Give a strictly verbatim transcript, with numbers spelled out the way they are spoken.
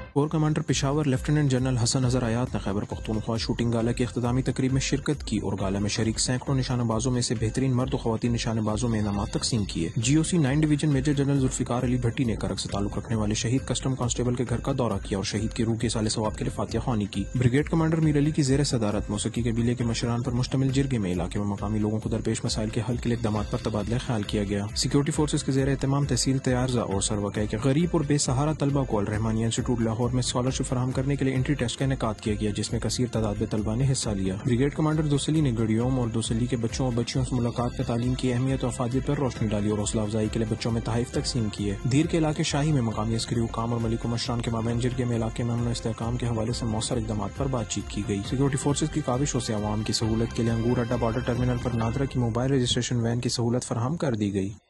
کور commander Peshawar lieutenant general Hasan Azhar Ayat نے Khyber Pakhtunkhwa shooting گالا کی اختتامی تقریب میں شرکت کی اور گالا میں شریک سینکڑوں نشانہ بازوں میں سے بہترین مرد و خواتین نشانہ بازوں میں انعامات تقسیم کیے۔ G O C nine division major general Zulfiqar Ali Bhatti نے کرک سے تعلق رکھنے والے شہید کسٹم کانسٹیبل کے گھر کا دورہ کیا اور شہید کی روح کے سال ثواب کے لیے فاتحہ خوانی کی۔ بریگیڈ کمانڈر میر علی کی زیر صدارت موسیقی قبیلے کے مشران پر مشتمل جرگے میں علاقے میں مقامی لوگوں کو درپیش مسائل کے حل کے لیے اقدامات پر تبادلہ خیال کیا گیا۔ سیکورٹی فورسز کے زیر اہتمام تحصیل تیارزہ اور سروکے کے غریب اور بے سہارا طلبہ کو الرحمانیہ انسٹیٹیوٹ لاہور میں اسکالرشپ فراہم کرنے کے لیے انٹری ٹیسٹ کا انعقاد کیا گیا، جس میں کثیر تعداد میں طلبہ نے حصہ لیا۔ بریگیڈ کمانڈر دوسلی نے گڑیوم اور دوسلی کے بچوں اور بچیوں سے ملاقات میں تعلیم کی اہمیت اور افادیت پر روشنی ڈالی اور حوصلہ افزائی کے لیے بچوں میں تحائف تقسیم کیے۔ دیر کے علاقے شاہی میں مقامی عسکری حکام اور ملک و مشران کے مابین جرگے میں علاقے میں امن و استحکام کے حوالے سے مؤثر اقدامات پر بات چیت کی گئی۔ سیکورٹی فورسز کی کاوشوں سے عوام کی سہولت کے لیے انگور اڈا بارڈر ٹرمینل پر نادرا کی موبائل رجسٹریشن وین کی سہولت فراہم کر دی گئی۔